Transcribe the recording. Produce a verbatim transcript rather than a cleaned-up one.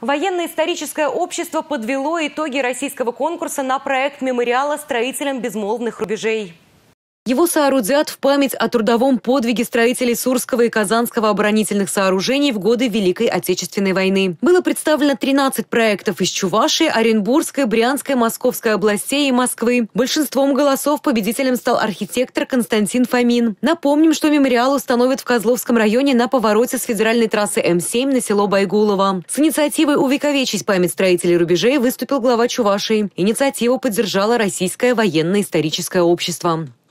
Военно-историческое общество подвело итоги российского конкурса на проект мемориала строителям безмолвных рубежей. Его соорудят в память о трудовом подвиге строителей Сурского и Казанского оборонительных сооружений в годы Великой Отечественной войны. Было представлено тринадцать проектов из Чувашии, Оренбургской, Брянской, Московской областей и Москвы. Большинством голосов победителем стал архитектор Константин Фомин. Напомним, что мемориал установят в Козловском районе на повороте с федеральной трассы М семь на село Байгулово. С инициативой увековечить память строителей рубежей выступил глава Чувашии. Инициативу поддержало Российское военно-историческое общество.